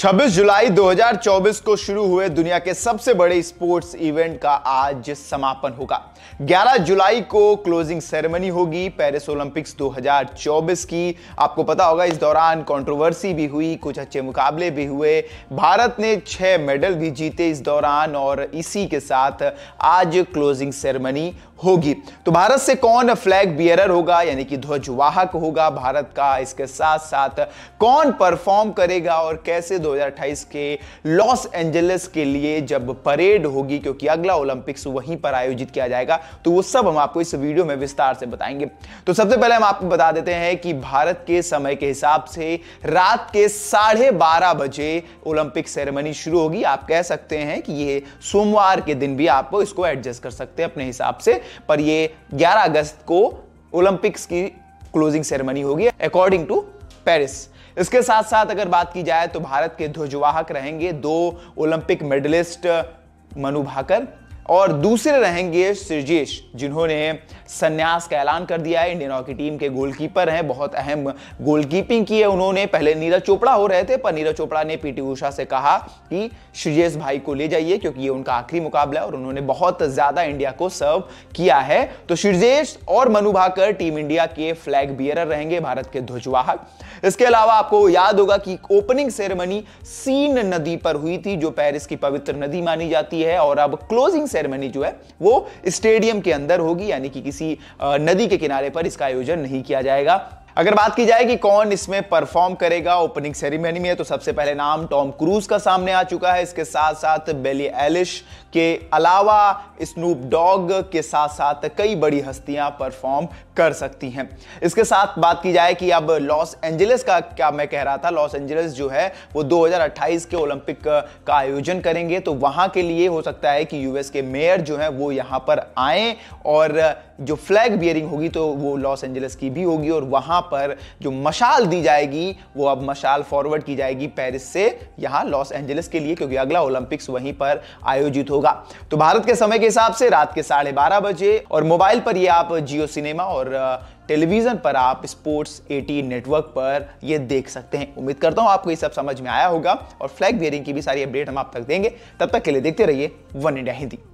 26 जुलाई 2024 को शुरू हुए दुनिया के सबसे बड़े स्पोर्ट्स इवेंट का आज समापन होगा। 11 जुलाई को क्लोजिंग सेरेमनी होगी पेरिस ओलंपिक्स 2024 की। आपको पता होगा इस दौरान कंट्रोवर्सी भी हुई, कुछ अच्छे मुकाबले भी हुए। भारत ने 6 मेडल भी जीते इस दौरान और इसी के साथ आज क्लोजिंग सेरेमनी होगी। तो भारत से कौन फ्लैग बियरर होगा यानी कि ध्वजवाहक होगा भारत का, इसके साथ साथ कौन परफॉर्म करेगा और कैसे 2028 के लॉस एंजलिस के लिए जब परेड होगी, क्योंकि अगला ओलंपिक्स वहीं पर आयोजित किया जाएगा, तो वो सब हम आपको इस वीडियो में विस्तार से बताएंगे। तो सबसे पहले हम आपको बता देते हैं कि भारत के समय के हिसाब से रात के 12:30 बजे ओलंपिक सेरेमनी शुरू होगी। आप कह सकते हैं कि ये सोमवार के दिन भी आप इसको एडजस्ट कर सकते हैं अपने हिसाब से, पर ये 11 अगस्त को ओलंपिक्स की क्लोजिंग सेरेमनी होगी अकॉर्डिंग टू पेरिस। इसके साथ साथ अगर बात की जाए तो भारत के ध्वजवाहक रहेंगे 2 ओलंपिक मेडलिस्ट मनु भाकर और दूसरे रहेंगे श्रीजेश, जिन्होंने संन्यास का ऐलान कर दिया है। इंडियन हॉकी टीम के गोलकीपर हैं, बहुत अहम गोलकीपिंग की है उन्होंने। पहले नीरज चोपड़ा हो रहे थे, पर नीरज चोपड़ा ने पीटी उषा से कहा कि श्रीजेश भाई को ले जाइए क्योंकि ये उनका आखिरी मुकाबला है और उन्होंने बहुत ज्यादा इंडिया को सर्व किया है। तो श्रीजेश और मनु भाकर टीम इंडिया के फ्लैग बियरर रहेंगे, भारत के ध्वजवाहक। इसके अलावा आपको याद होगा कि ओपनिंग सेरेमनी सीन नदी पर हुई थी, जो पेरिस की पवित्र नदी मानी जाती है, और अब क्लोजिंग सेरेमनी जो है वो स्टेडियम के अंदर होगी, यानी कि किसी नदी के किनारे पर इसका आयोजन नहीं किया जाएगा। अगर बात की जाए कि कौन इसमें परफॉर्म करेगा ओपनिंग सेरेमनी में, तो सबसे पहले नाम टॉम क्रूज का सामने आ चुका है। इसके साथ साथ बिली एलिश के अलावा स्नूप डॉग के साथ साथ कई बड़ी हस्तियां परफॉर्म कर सकती हैं। इसके साथ बात की जाए कि अब लॉस एंजलिस का क्या मैं कह रहा था, लॉस एंजलिस जो है वो 2028 के ओलंपिक का आयोजन करेंगे, तो वहां के लिए हो सकता है कि यूएस के मेयर जो है वो यहां पर आए और जो फ्लैग बियरिंग होगी तो वो लॉस एंजलिस की भी होगी, और वहां पर जो मशाल दी जाएगी वो अब मशाल फॉरवर्ड की जाएगी पेरिस से यहां लॉस एंजलिस के लिए, क्योंकि अगला ओलंपिक्स वहीं पर आयोजित होगा। तो भारत के समय के हिसाब से रात के 12:30 बजे, और मोबाइल पर ये आप जियो सिनेमा और टेलीविजन पर आप स्पोर्ट्स 18 नेटवर्क पर ये देख सकते हैं। उम्मीद करता हूं आपको ये सब समझ में आया होगा और फ्लैग बियरिंग की भी सारी अपडेट हम आप तक देंगे। तब तक के लिए देखते रहिए वन इंडिया हिंदी।